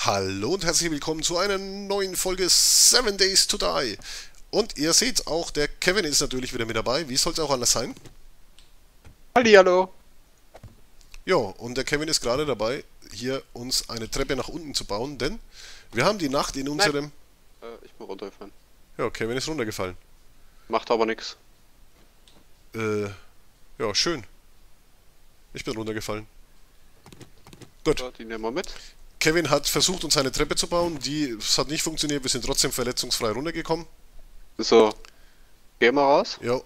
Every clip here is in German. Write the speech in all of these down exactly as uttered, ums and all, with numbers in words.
Hallo und herzlich willkommen zu einer neuen Folge Seven Days to Die. Und ihr seht auch, der Kevin ist natürlich wieder mit dabei. Wie soll es auch anders sein? Hallihallo. Ja, und der Kevin ist gerade dabei, hier uns eine Treppe nach unten zu bauen, denn wir haben die Nacht in unserem... Äh, ich bin runtergefallen. Ja, Kevin ist runtergefallen. Macht aber nix. Äh, ja, schön. Ich bin runtergefallen. Gut. So, die nehmen wir mit. Kevin hat versucht, uns eine Treppe zu bauen. Die, es hat nicht funktioniert. Wir sind trotzdem verletzungsfrei runtergekommen. So, gehen wir raus. Ja.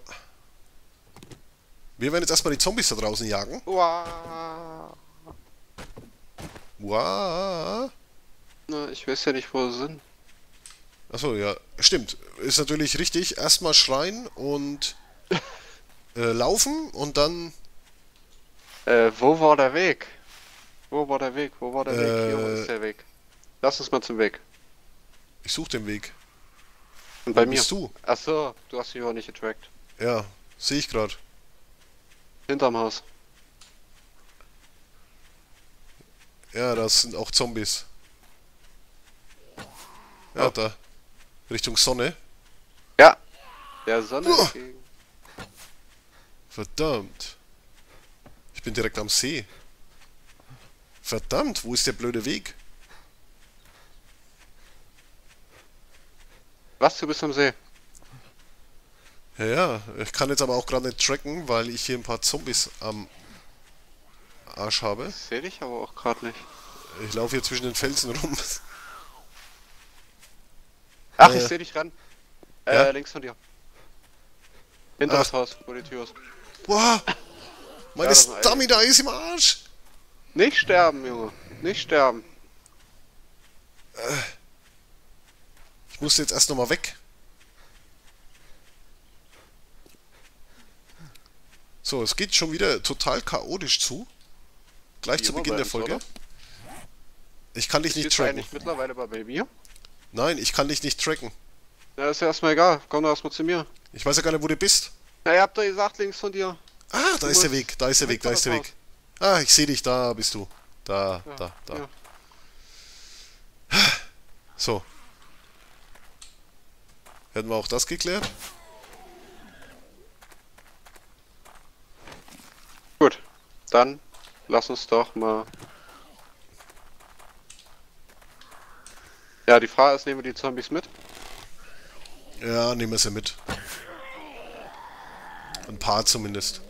Wir werden jetzt erstmal die Zombies da draußen jagen. Uah. Wow. Na, ich weiß ja nicht, wo sie sind. Achso, ja. Stimmt. Ist natürlich richtig. Erstmal schreien und äh, laufen und dann... Äh, wo war der Weg? Wo war der Weg? Wo war der Äh, Weg? Hier ist der Weg. Lass uns mal zum Weg. Ich suche den Weg. Und bei Wo mir. bist du? Achso, du hast mich aber nicht getrackt. Ja, sehe ich gerade. Hinterm Haus. Ja, das sind auch Zombies. Ja, Oh. da. Richtung Sonne. Ja. Der Sonne Uah. entgegen. Verdammt. Ich bin direkt am See. Verdammt, wo ist der blöde Weg? Was, du bist am See? Ja, ja, ich kann jetzt aber auch gerade nicht tracken, weil ich hier ein paar Zombies am Arsch habe. Ich seh dich aber auch gerade nicht. Ich laufe hier zwischen den Felsen rum. Ach, Äh, ich seh dich ran. Äh, ja? links von dir. Hinter Ach. das Haus, wo die Tür ist. Boah! Meine Ja, das ist ein Stamina ist im Arsch! Nicht sterben, Junge. Nicht sterben. Ich muss jetzt erst nochmal weg. So, es geht schon wieder total chaotisch zu. Gleich Wie zu immer Beginn bei der uns, Folge. oder? Ich kann dich nicht Bist du tracken. eigentlich mittlerweile bei mir? Nein, ich kann dich nicht tracken. Ja, ist ja erstmal egal. Komm doch erstmal zu mir. Ich weiß ja gar nicht, wo du bist. Ja, ihr habt doch gesagt, links von dir. Ah, da Du ist der musst Weg, da ist der Weg, da hinter ist der das Weg. Ah, ich sehe dich, da bist du. Da, Ja, da, da. ja. So. Hätten wir auch das geklärt? Gut. Dann lass uns doch mal. Ja, die Frage ist, nehmen wir die Zombies mit? Ja, nehmen wir sie mit. Ein paar zumindest.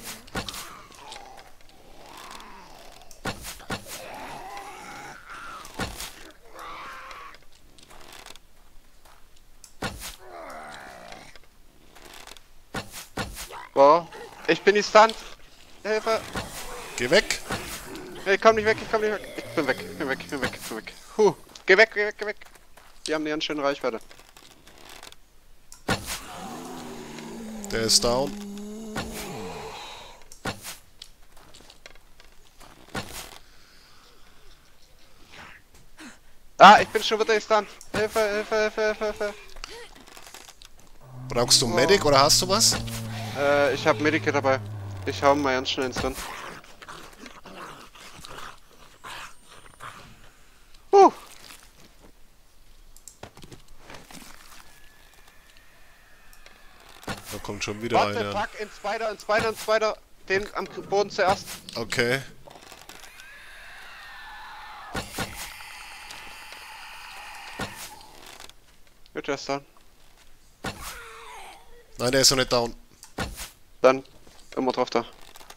Boah. Ich bin die Stunt. Hilfe. Geh weg! Ich komm nicht weg, ich komm nicht weg. Ich bin weg, ich bin weg, ich bin weg, ich bin weg. Huh. Geh weg, geh weg, geh weg. Die haben eine ganz schöne Reichweite. Der ist down. Ah, ich bin schon wieder gestunt. Hilfe, Hilfe, Hilfe, Hilfe, Hilfe. Brauchst du Medic oder hast du was? Äh, ich hab Medikit dabei. Ich hau mal ganz schnell ins Rennen. Huh. Da kommt schon wieder Warte, einer. fuck, in Spider, in Spider, in Spider. Den am Boden zuerst. Okay. Wird erst dann. Nein, der ist noch nicht down. Dann immer drauf da.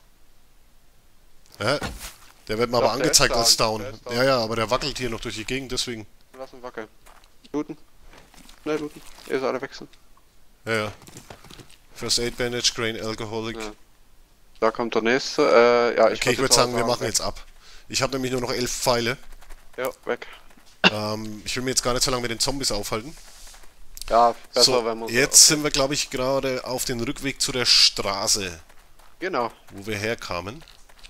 Hä? Der wird mir aber Doch, der angezeigt ist als down, down. der ist down. Ja, ja, aber der wackelt hier noch durch die Gegend, deswegen. Lass ihn wackeln. Looten. Schnell looten. Ihr soll alle wechseln. Ja, ja. First Aid Bandage, Grain Alcoholic. Ja. Da kommt der nächste. Äh, ja, ich Okay, ich würde jetzt sagen, auch wir machen weg. jetzt ab. Ich habe nämlich nur noch elf Pfeile. Ja, weg. Ähm, ich will mir jetzt gar nicht so lange mit den Zombies aufhalten. Ja, besser, So, wenn man so- jetzt sind wir, glaube ich, gerade auf dem Rückweg zu der Straße, Genau. wo wir herkamen.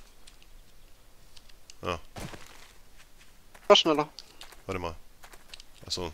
War schneller. Warte mal. Achso.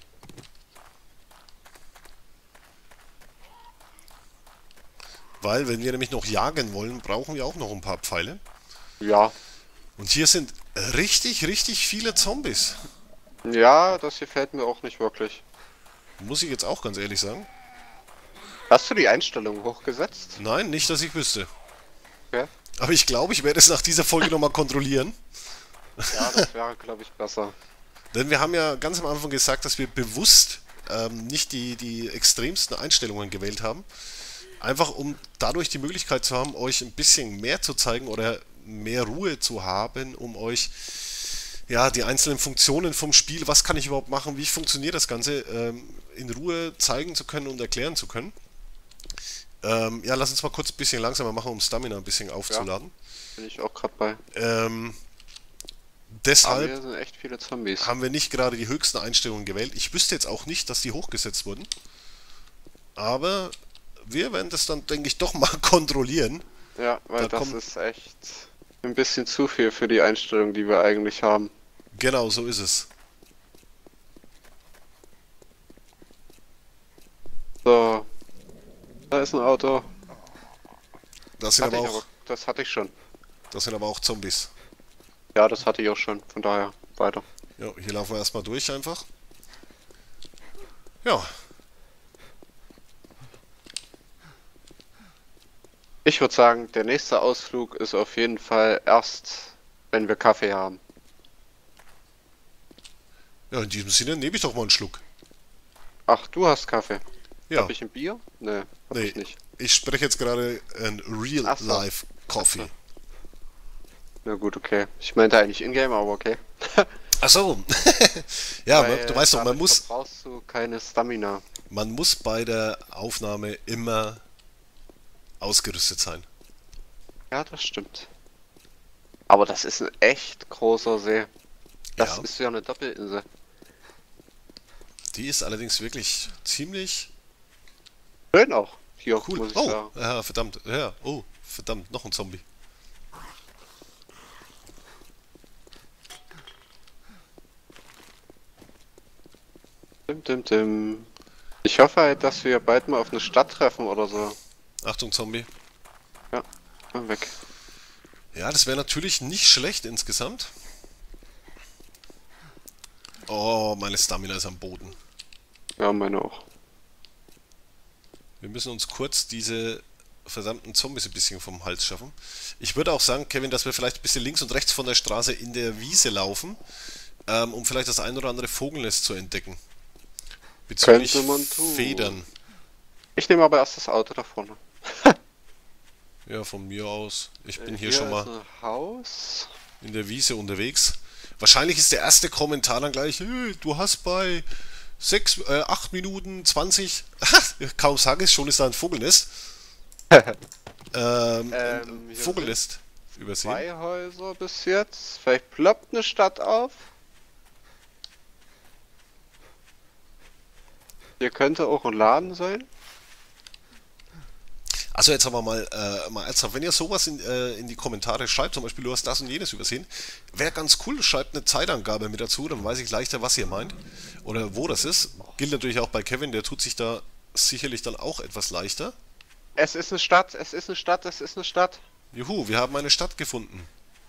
Weil, wenn wir nämlich noch jagen wollen, brauchen wir auch noch ein paar Pfeile. Ja. Und hier sind richtig, richtig viele Zombies. Ja, das gefällt mir auch nicht wirklich. Muss ich jetzt auch ganz ehrlich sagen. Hast du die Einstellung hochgesetzt? Nein, nicht, dass ich wüsste. Okay. Aber ich glaube, ich werde es nach dieser Folge nochmal kontrollieren. Ja, das wäre, glaube ich, besser. Denn wir haben ja ganz am Anfang gesagt, dass wir bewusst ähm, nicht die, die extremsten Einstellungen gewählt haben. Einfach um dadurch die Möglichkeit zu haben, euch ein bisschen mehr zu zeigen oder mehr Ruhe zu haben, um euch ja die einzelnen Funktionen vom Spiel, was kann ich überhaupt machen, wie funktioniert das Ganze, ähm, in Ruhe zeigen zu können und erklären zu können. Ähm, ja, lass uns mal kurz ein bisschen langsamer machen, um Stamina ein bisschen aufzuladen. Ja, bin ich auch gerade bei. Ähm, Aber deshalb hier sind echt viele Zombies. haben wir nicht gerade die höchsten Einstellungen gewählt. Ich wüsste jetzt auch nicht, dass die hochgesetzt wurden. Aber wir werden das dann, denke ich, doch mal kontrollieren. Ja, weil Da das kommt- ist echt ein bisschen zu viel für die Einstellung, die wir eigentlich haben. Genau, so ist es. So, da ist ein Auto. Das sind, Hatte aber ich auch, aber, das hatte ich schon. das sind aber auch Zombies. Ja, das hatte ich auch schon. Von daher weiter. Ja, hier laufen wir erstmal durch einfach. Ja, Ich würde sagen, der nächste Ausflug ist auf jeden Fall erst, wenn wir Kaffee haben. ja, in diesem Sinne nehme ich doch mal einen Schluck. Ach, du hast Kaffee. Ja, Hab ich ein Bier? Nee, hab nee, ich nicht. ich spreche jetzt gerade ein Ach so. Real-Life Coffee. Na gut, okay. Ich meinte eigentlich Ingame, aber okay. Ach so. Ja, Weil man, du weißt doch, man dadurch muss, verbrauchst du keine Stamina. man muss bei der Aufnahme immer ausgerüstet sein. Ja, das stimmt. Aber das ist ein echt großer See. Das Ja. ist ja eine Doppelinsel. Die ist allerdings wirklich ziemlich Schön auch. Hier, cool. muss ich Oh, sagen. ja, verdammt. Ja, oh, verdammt, noch ein Zombie. Dim, dim, dim. Ich hoffe halt, dass wir bald mal auf eine Stadt treffen oder so. Achtung, Zombie. Mal weg. Ja, das wäre natürlich nicht schlecht insgesamt. Oh, meine Stamina ist am Boden. Ja, meine auch. Wir müssen uns kurz diese verdammten Zombies ein bisschen vom Hals schaffen. Ich würde auch sagen, Kevin, dass wir vielleicht ein bisschen links und rechts von der Straße in der Wiese laufen, ähm, um vielleicht das ein oder andere Vogelnest zu entdecken. Bezüglich Könnte man tun. Federn. Ich nehme aber erst das Auto da vorne. Ja, von mir aus. Ich bin Äh, hier schon ist mal ein Haus. in der Wiese unterwegs. Wahrscheinlich ist der erste Kommentar dann gleich, hey, du hast bei sechs, äh, acht Minuten zwanzig, kaum sage ich, schon ist da ein Vogelnest. ähm, Ähm, ein hier Vogelnest übersehen. Zwei Häuser bis jetzt. Vielleicht ploppt eine Stadt auf. Hier könnte auch ein Laden sein. Also jetzt haben wir mal, äh, mal ernsthaft, wenn ihr sowas in, äh, in die Kommentare schreibt, zum Beispiel du hast das und jenes übersehen, wäre ganz cool, schreibt eine Zeitangabe mit dazu, dann weiß ich leichter, was ihr meint oder wo das ist. Gilt natürlich auch bei Kevin, der tut sich da sicherlich dann auch etwas leichter. Es ist eine Stadt, es ist eine Stadt, es ist eine Stadt. Juhu, wir haben eine Stadt gefunden.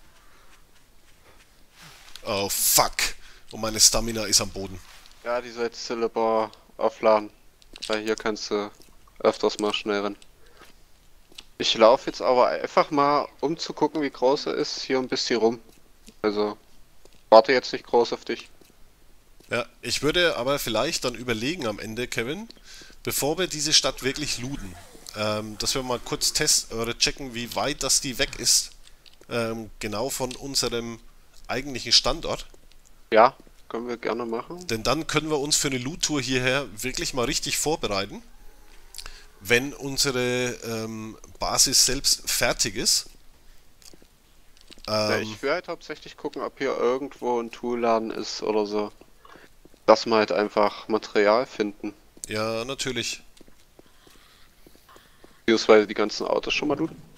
Oh fuck, und meine Stamina ist am Boden. Ja, die sollst du lieber aufladen. Weil hier kannst du öfters mal schnell rennen. Ich laufe jetzt aber einfach mal, um zu gucken, wie groß er ist, hier ein bisschen rum. Also, warte jetzt nicht groß auf dich. Ja, ich würde aber vielleicht dann überlegen am Ende, Kevin, bevor wir diese Stadt wirklich looten, ähm, dass wir mal kurz testen oder checken, wie weit das die weg ist, ähm, genau von unserem eigentlichen Standort. Ja, können wir gerne machen. Denn dann können wir uns für eine Loot-Tour hierher wirklich mal richtig vorbereiten, wenn unsere ähm, Basis selbst fertig ist. Ja, Ähm, ich will halt hauptsächlich gucken, ob hier irgendwo ein Toolladen ist oder so. Dass wir halt einfach Material finden. ja, natürlich. Beziehungsweise die ganzen Autos schon mal looten.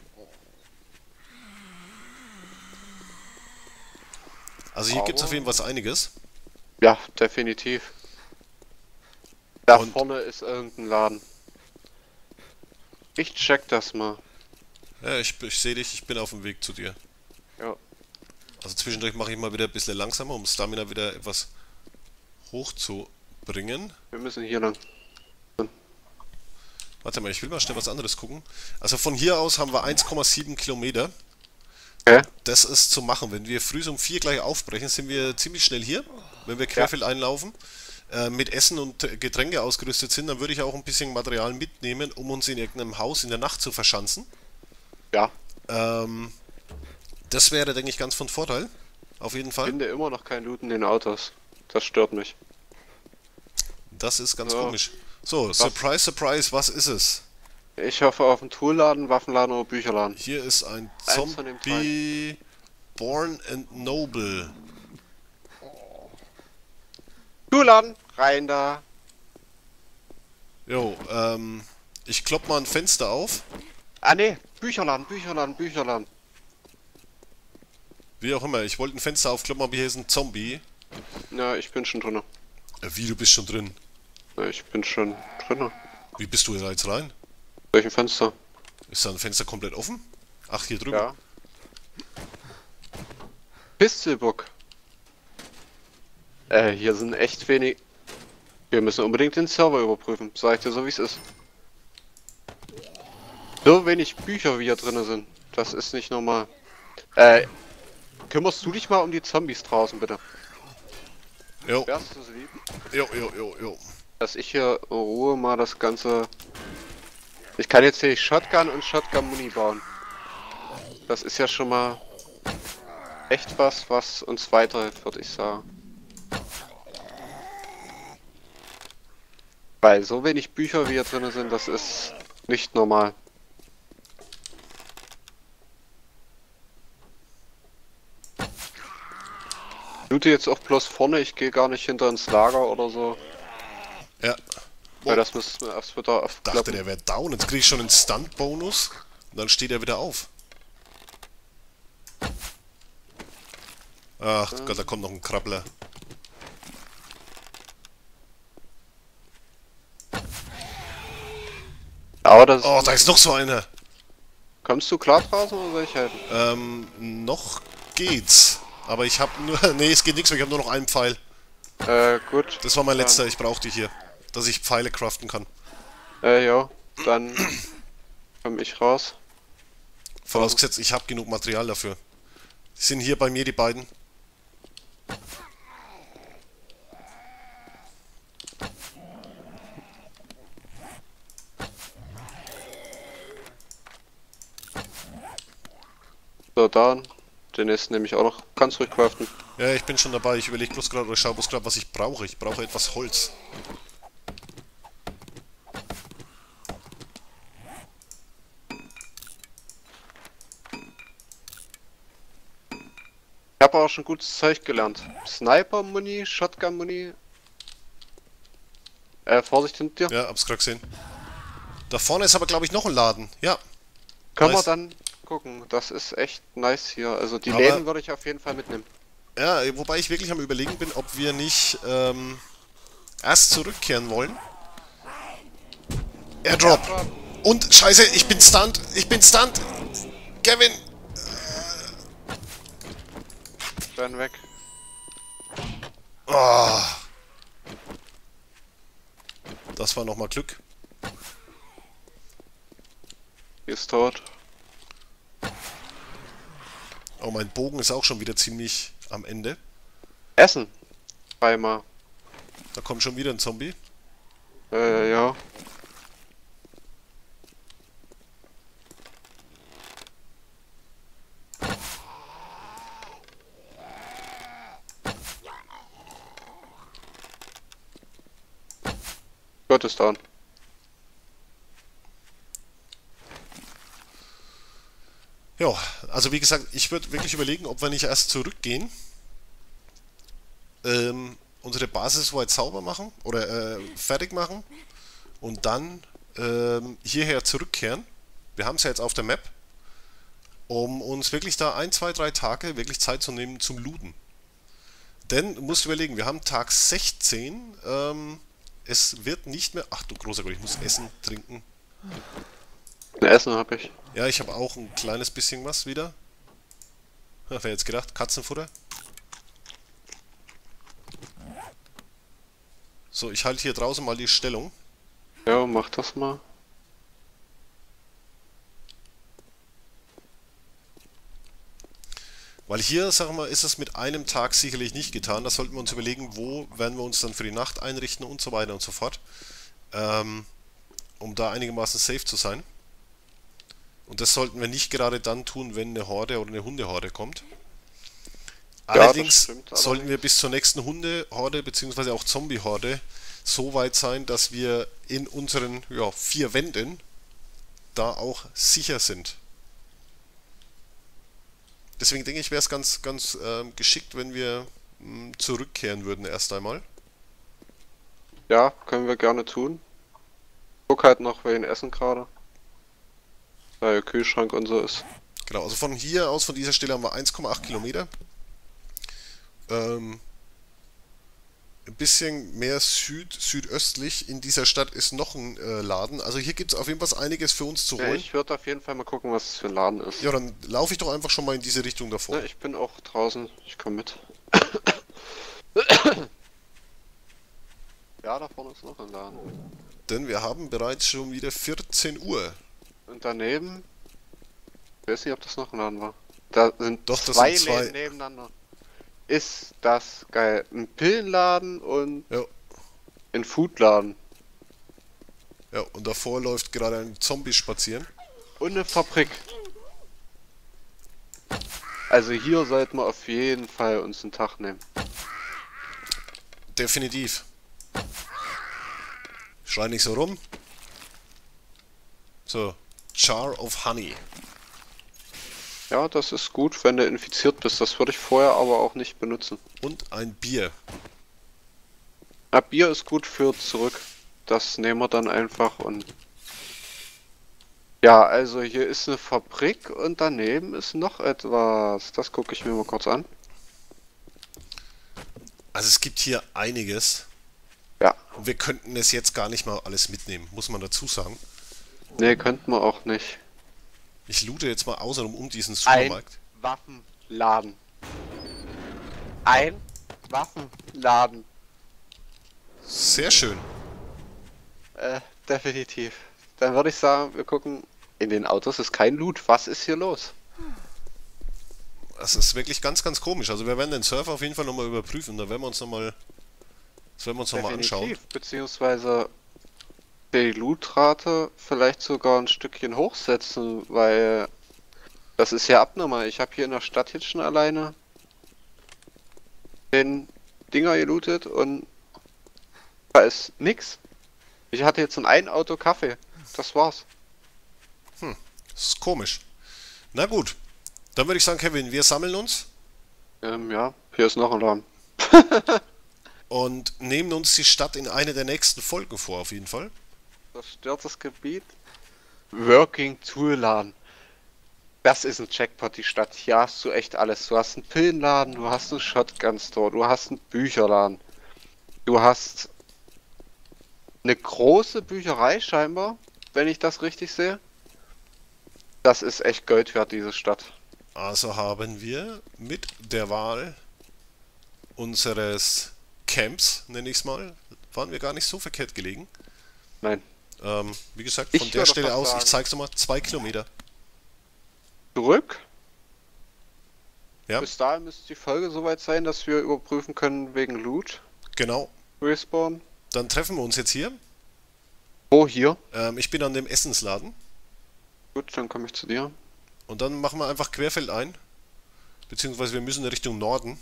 Also hier gibt es Aber- auf jeden Fall einiges. Ja, definitiv. Da Und- vorne ist irgendein Laden. Ich check das mal. Ja, ich, ich sehe dich, ich bin auf dem Weg zu dir. Ja. Also zwischendurch mache ich mal wieder ein bisschen langsamer, um Stamina wieder etwas hochzubringen. Wir müssen hier lang. Warte mal, ich will mal schnell was anderes gucken. Also von hier aus haben wir eins Komma sieben Kilometer. Okay. Das ist zu machen. Wenn wir früh um vier gleich aufbrechen, sind wir ziemlich schnell hier. Wenn wir querfeld einlaufen, äh, mit Essen und Getränke ausgerüstet sind, dann würde ich auch ein bisschen Material mitnehmen, um uns in irgendeinem Haus in der Nacht zu verschanzen. Ja. Ähm, das wäre, denke ich, ganz von Vorteil. Auf jeden Ich Fall. finde immer noch kein Loot in den Autos. Das stört mich. Das ist ganz So. komisch. So, surprise, surprise, was ist es? Ich hoffe auf einen Toolladen, Waffenladen oder Bücherladen. Hier ist ein Eins von den Zombie Born and Noble. Toolladen, rein da. Jo, ähm, ich klopp mal ein Fenster auf. Ah ne, Bücherladen, Bücherladen, Bücherladen. Wie auch immer, ich wollte ein Fenster aufkloppen, aber hier ist ein Zombie. Ja, ich bin schon drin. Äh, Wie, du bist schon drin? Ja, ich bin schon drin. Wie bist du da jetzt rein? Welchem Fenster? Ist da ein Fenster komplett offen? Ach, hier drüben. Ja. Pistolbook. Äh, hier sind echt wenig. Wir müssen unbedingt den Server überprüfen, sag ich dir so wie es ist. So wenig Bücher wie hier drin sind. Das ist nicht normal. Äh, kümmerst du dich mal um die Zombies draußen, bitte? Jo, Wärst du so lieb? jo, jo, jo, jo. Dass ich hier in Ruhe mal das Ganze... Ich kann jetzt hier Shotgun und Shotgun-Muni bauen. Das ist ja schon mal echt was, was uns weiterhilft, würde ich sagen. Weil so wenig Bücher wie hier drin sind, das ist nicht normal. Ich loote jetzt auch bloß vorne, ich gehe gar nicht hinter ins Lager oder so. Ja. Weil das müssen wir erst wieder Dachte, aufklappen. der wäre down. Jetzt krieg ich schon einen Stunt-Bonus. Und dann steht er wieder auf. Ach Gott, da kommt noch ein Krabbler. Aber das Oh, da ist noch so einer. Kommst du klar draußen oder soll ich helfen? Ähm, noch geht's. Aber ich hab nur... Nee, es geht nichts mehr. Ich habe nur noch einen Pfeil. Äh, gut. Das war mein Dann- letzter. Ich brauchte hier. Dass ich Pfeile craften kann. Äh, ja. Dann komm ich raus. Vorausgesetzt, ich habe genug Material dafür. Sind hier bei mir die beiden. So, da. Den nächsten nehme ich auch noch. Kannst ruhig craften. Ja, ich bin schon dabei. Ich überlege bloß gerade oder schaue bloß gerade, was ich brauche. Ich brauche etwas Holz. Ich habe auch schon gutes Zeug gelernt. Sniper-Muni, Shotgun-Muni. Äh, Vorsicht hinter dir. Ja, hab's gerade gesehen. Da vorne ist aber, glaube ich, noch ein Laden. Ja. Können nice. wir dann gucken. Das ist echt nice hier. Also die Aber- Läden würde ich auf jeden Fall mitnehmen. Ja, wobei ich wirklich am Überlegen bin, ob wir nicht ähm, erst zurückkehren wollen. Airdrop! Und, scheiße, ich bin stunned! Ich bin stunned! Kevin! Dann weg. Oh. Das war nochmal Glück. Die ist tot. Oh, mein Bogen ist auch schon wieder ziemlich am Ende. Essen. Dreimal. Da kommt schon wieder ein Zombie. Äh, ja. Gott ist down. Ja, also wie gesagt, ich würde wirklich überlegen, ob wir nicht erst zurückgehen, ähm, unsere Basis soweit sauber machen oder äh, fertig machen und dann ähm, hierher zurückkehren. Wir haben es ja jetzt auf der Map, um uns wirklich da ein, zwei, drei Tage wirklich Zeit zu nehmen zum Looten. Denn, du musst überlegen, wir haben Tag sechzehn, ähm, es wird nicht mehr... Ach du großer Gott, ich muss essen, trinken. Ein Essen habe ich. Ja, ich habe auch ein kleines bisschen was wieder. Ja, wer jetzt gedacht, Katzenfutter. So, ich halte hier draußen mal die Stellung. Ja, mach das mal. Weil hier, sagen wir mal, ist es mit einem Tag sicherlich nicht getan. Da sollten wir uns überlegen, wo werden wir uns dann für die Nacht einrichten und so weiter und so fort. Ähm, um da einigermaßen safe zu sein. Und das sollten wir nicht gerade dann tun, wenn eine Horde oder eine Hundehorde kommt. Ja, Allerdings stimmt, sollten allerdings. wir bis zur nächsten Hundehorde bzw. auch Zombie-Horde so weit sein, dass wir in unseren ja, vier Wänden da auch sicher sind. Deswegen denke ich, wäre es ganz, ganz ähm, geschickt, wenn wir mh, zurückkehren würden erst einmal. Ja, können wir gerne tun. Guck halt noch wen essen gerade. Weil Kühlschrank und so ist. Genau, also von hier aus, von dieser Stelle haben wir eins Komma acht Kilometer. Ähm, ein bisschen mehr süd, südöstlich in dieser Stadt ist noch ein äh, Laden. Also hier gibt es auf jeden Fall einiges für uns zu Ja, holen. ich würde auf jeden Fall mal gucken, was es für ein Laden ist. Ja, dann laufe ich doch einfach schon mal in diese Richtung davor. Ja, ich bin auch draußen. Ich komme mit. Ja, da vorne ist noch ein Laden. Denn wir haben bereits schon wieder vierzehn Uhr. Und daneben, ich weiß nicht, ob das noch ein Laden war. Da sind Doch, das zwei sind zwei. Läden nebeneinander. Ist das geil. Ein Pillenladen und Ja, ein Foodladen. ja, und davor läuft gerade ein Zombie spazieren. Und eine Fabrik. Also hier sollten wir auf jeden Fall uns einen Tag nehmen. Definitiv. Schrei nicht so rum. So, Jar of Honey. Ja, das ist gut, wenn du infiziert bist. Das würde ich vorher aber auch nicht benutzen. Und ein Bier. Ah, Bier ist gut für zurück. Das nehmen wir dann einfach und... Ja, also hier ist eine Fabrik und daneben ist noch etwas. Das gucke ich mir mal kurz an. Also es gibt hier einiges. Ja. Und wir könnten es jetzt gar nicht mal alles mitnehmen, muss man dazu sagen. Nee, könnten wir auch nicht. Ich loote jetzt mal außenrum um diesen Ein Supermarkt. Waffenladen. Ein Waffenladen. Sehr schön. Äh, definitiv. Dann würde ich sagen, wir gucken. In den Autos ist kein Loot. Was ist hier los? Das ist wirklich ganz, ganz komisch. Also wir werden den Server auf jeden Fall nochmal überprüfen. Da werden wir uns nochmal das werden wir uns nochmal anschauen. Beziehungsweise die Lootrate vielleicht sogar ein Stückchen hochsetzen, weil das ist ja abnormal. Ich habe hier in der Stadt jetzt schon alleine den Dinger gelootet und da ist nix. Ich hatte jetzt in ein Auto Kaffee. Das war's. Das ist komisch. Na gut. Dann würde ich sagen, Kevin, wir sammeln uns Ähm, ja, hier ist noch ein Laden. und nehmen uns die Stadt in eine der nächsten Folgen vor, auf jeden Fall. Zerstörtes Gebiet. Working Tool Laden. Das ist ein Jackpot, die Stadt. Hier hast du echt alles. Du hast einen Pillenladen, du hast einen Shotgun Store, du hast einen Bücherladen. Du hast eine große Bücherei scheinbar, wenn ich das richtig sehe. Das ist echt Gold wert, diese Stadt. Also haben wir mit der Wahl unseres Camps, nenne ich es mal, waren wir gar nicht so verkehrt gelegen. Nein. Ähm, wie gesagt, Ich von der würde Stelle fast aus, sagen- ich zeig's nochmal, zwei Kilometer. Zurück. Ja, Bis dahin müsste die Folge soweit sein, dass wir überprüfen können wegen Loot. genau. Respawn. Dann treffen wir uns jetzt hier. Wo hier? Ähm, ich bin an dem Essensladen. Gut, dann komme ich zu dir. Und dann machen wir einfach querfeld ein. Beziehungsweise wir müssen in Richtung Norden.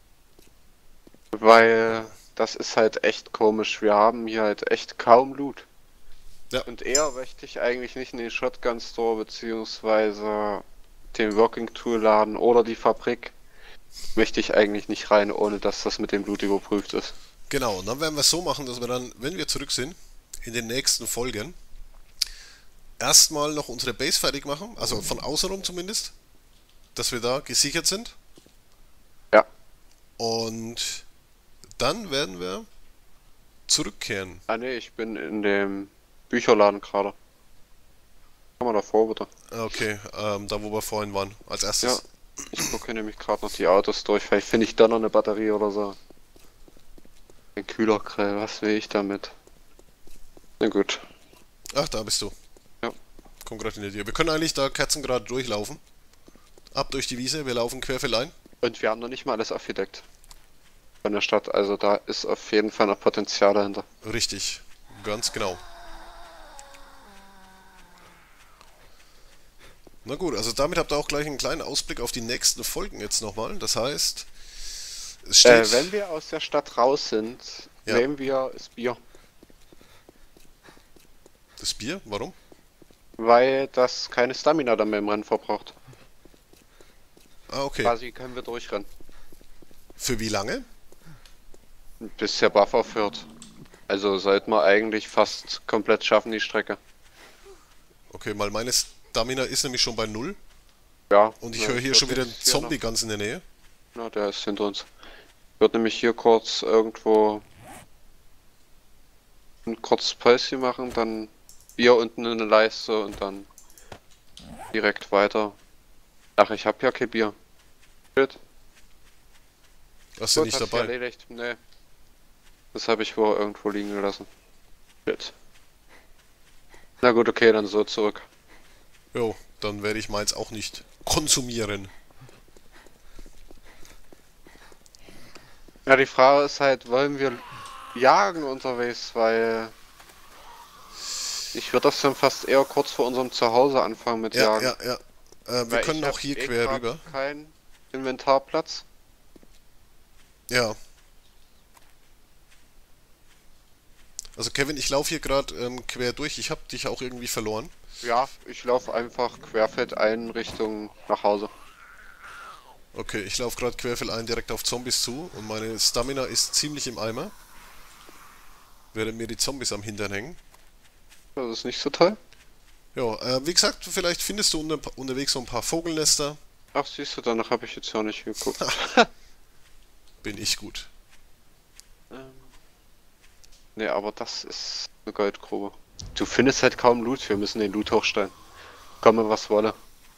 Weil das ist halt echt komisch. Wir haben hier halt echt kaum Loot. Ja. Und eher möchte ich eigentlich nicht in den Shotgun Store beziehungsweise den Working Tool Laden oder die Fabrik. Möchte ich eigentlich nicht rein, ohne dass das mit dem Loot überprüft ist. Genau, und dann werden wir es so machen, dass wir dann, wenn wir zurück sind, in den nächsten Folgen, erstmal noch unsere Base fertig machen, also von außenrum zumindest, dass wir da gesichert sind. Ja. Und dann werden wir zurückkehren. Ah ne, ich bin in dem Bücherladen gerade. Komm mal davor bitte. Okay, ähm, da wo wir vorhin waren, als erstes. Ja. Ich gucke nämlich gerade noch die Autos durch. Vielleicht finde ich da noch eine Batterie oder so. Ein Kühlergrill, was will ich damit? Na gut. Ach, da bist du. Ja. Komm gerade hinter dir. Wir können eigentlich da kerzengerade durchlaufen. Ab durch die Wiese, wir laufen querfeldein. Und wir haben noch nicht mal alles aufgedeckt. Von der Stadt, also da ist auf jeden Fall noch Potenzial dahinter. Richtig, ganz genau. Na gut, also damit habt ihr auch gleich einen kleinen Ausblick auf die nächsten Folgen jetzt nochmal. Das heißt, es steht... Äh, wenn wir aus der Stadt raus sind, Ja. nehmen wir das Bier. Das Bier? Warum? Weil das keine Stamina dann mehr im Rennen verbraucht. Ah, okay. Quasi können wir durchrennen. Für wie lange? Bis der Buff aufhört. Also sollten wir eigentlich fast komplett schaffen, die Strecke. Okay, weil meine Stamina ist nämlich schon bei null. Ja. Und ich ja, höre hier wird schon wieder einen jetzt hier Zombie ganz in der Nähe. noch- Na, der ist hinter uns. Wird nämlich hier kurz irgendwo ein kurzes Päuschen machen, dann Bier unten in eine Leiste und dann direkt weiter. Ach, ich hab ja kein Bier. Shit. Hast du Gut, nicht hat sich dabei? erledigt. Nee. Das habe ich wohl irgendwo liegen gelassen. Shit. Na gut, okay, dann so zurück. Jo, dann werde ich meins auch nicht konsumieren. Ja, die Frage ist halt, wollen wir jagen unterwegs, weil ich würde das dann fast eher kurz vor unserem Zuhause anfangen mit Ja, Jagen. ja, ja. Äh, wir Weil können ich auch hab hier eh quer grad rüber. Kein Inventarplatz. Ja. Also Kevin, ich laufe hier gerade ähm, quer durch. Ich habe dich auch irgendwie verloren. Ja, ich laufe einfach querfeldein Richtung nach Hause. Okay, ich laufe gerade querfeldein direkt auf Zombies zu und meine Stamina ist ziemlich im Eimer. Während mir die Zombies am Hintern hängen. Das ist nicht so toll. Ja, äh, wie gesagt, vielleicht findest du unter, unterwegs so ein paar Vogelnester. Ach, siehst du, danach habe ich jetzt ja nicht geguckt. Bin ich gut. ähm. Ne, aber das ist eine Goldgrube. Du findest halt kaum Loot, wir müssen den Loot hochstellen. Komme was wolle.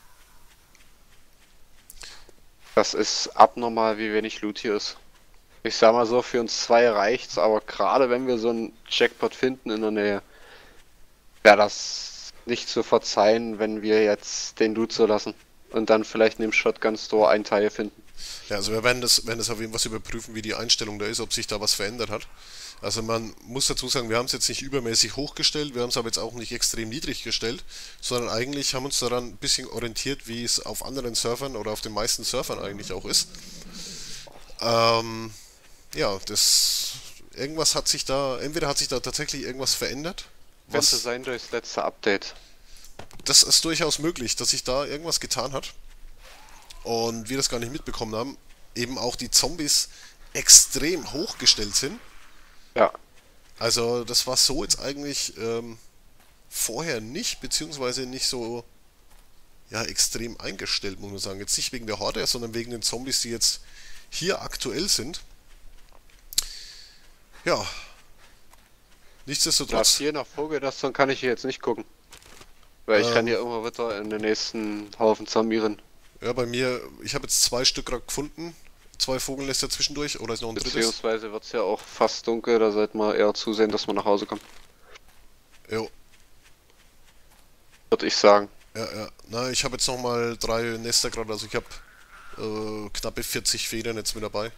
Das ist abnormal, wie wenig Loot hier ist. Ich sag mal so, für uns zwei reicht's, aber gerade wenn wir so einen Jackpot finden in der Nähe, wäre das nicht zu verzeihen, wenn wir jetzt den Loot so lassen. Und dann vielleicht in dem Shotgun Store ein Teil finden. Ja, also wir werden das, werden das auf jeden Fall überprüfen, wie die Einstellung da ist, ob sich da was verändert hat. Also man muss dazu sagen, wir haben es jetzt nicht übermäßig hochgestellt, wir haben es aber jetzt auch nicht extrem niedrig gestellt, sondern eigentlich haben uns daran ein bisschen orientiert, wie es auf anderen Servern oder auf den meisten Servern eigentlich auch ist. Ähm, ja, das irgendwas hat sich da, entweder hat sich da tatsächlich irgendwas verändert. Könnte Was, sein durchs letzte Update. das ist durchaus möglich, dass sich da irgendwas getan hat und wir das gar nicht mitbekommen haben. Eben auch die Zombies extrem hochgestellt sind. Ja. Also das war so jetzt eigentlich ähm, vorher nicht, beziehungsweise nicht so ja extrem eingestellt, muss man sagen. Jetzt nicht wegen der Horde, sondern wegen den Zombies, die jetzt hier aktuell sind. Ja. Dass Nichtsdestotrotz. hier nach Vogel, das dann kann ich hier jetzt nicht gucken. Weil ich Ähm. kann hier immer wieder in den nächsten Haufen Zombie rennen. Ja, bei mir, ich habe jetzt zwei Stück gerade gefunden. Zwei Vogelnester zwischendurch, oder ist noch ein drittes? Beziehungsweise wird es ja auch fast dunkel, da sollte man eher zusehen, dass man nach Hause kommt. Jo, Würde ich sagen. ja, ja. Na, ich habe jetzt nochmal drei Nester gerade, also ich habe äh, knappe vierzig Federn jetzt mit dabei.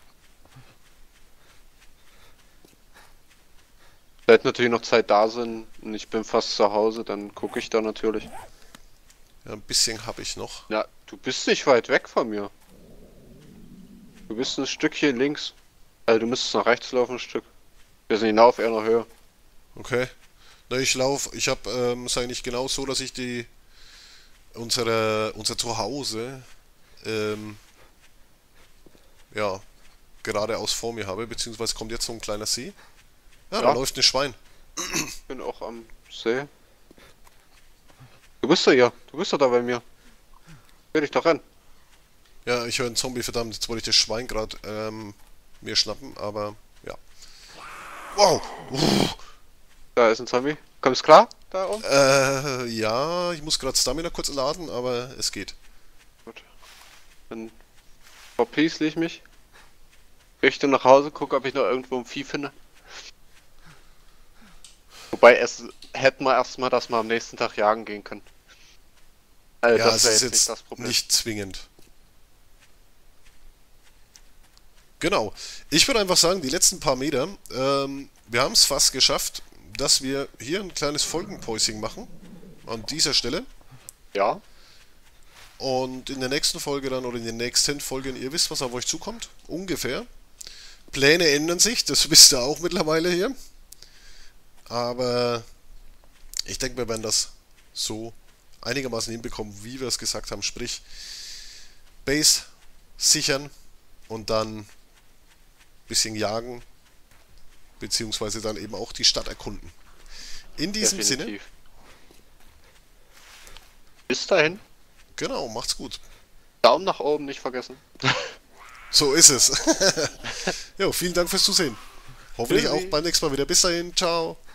Sollte natürlich noch Zeit da sind und ich bin fast zu Hause, dann gucke ich da natürlich. Ja, ein bisschen habe ich noch. Na, du bist nicht weit weg von mir. Du bist ein Stückchen links. Also du müsstest nach rechts laufen ein Stück. Wir sind hinauf, eher noch höher. Okay. Na, ich laufe, ich habe, ähm, ist eigentlich genau so, dass ich die, unsere, unser Zuhause, ähm, ja, geradeaus vor mir habe, beziehungsweise kommt jetzt so ein kleiner See. Ja, da Ja. läuft ein Schwein. Ich bin auch am See. Du bist doch hier. Du bist doch da bei mir. Will ich doch rennen. Ja, ich höre einen Zombie, verdammt, jetzt wollte ich das Schwein gerade ähm, mir schnappen, aber ja. Wow! Uff. Da ist ein Zombie. Kommst klar? Da oben? Äh, ja, ich muss gerade Stamina kurz laden, aber es geht. Gut. Dann verpiesle ich mich. Richte nach Hause, gucke, ob ich noch irgendwo ein Vieh finde. Wobei es hätten wir erstmal, dass wir am nächsten Tag jagen gehen können. Äh, Ja, das es wäre ist jetzt nicht jetzt das Problem. nicht zwingend. Genau. Ich würde einfach sagen, die letzten paar Meter, ähm, wir haben es fast geschafft, dass wir hier ein kleines Folgenpäuschen machen. An dieser Stelle. Ja, Und in der nächsten Folge dann, oder in den nächsten Folgen, ihr wisst, was auf euch zukommt. Ungefähr. Pläne ändern sich, das wisst ihr auch mittlerweile hier. Aber ich denke, wir werden das so einigermaßen hinbekommen, wie wir es gesagt haben. Sprich, Base sichern und dann ein bisschen jagen, beziehungsweise dann eben auch die Stadt erkunden. In diesem Sinne, definitiv. Bis dahin, genau, macht's gut. Daumen nach oben nicht vergessen. So ist es. Jo, vielen Dank fürs Zusehen. Hoffentlich Tschüssi. auch beim nächsten Mal wieder. Bis dahin, ciao.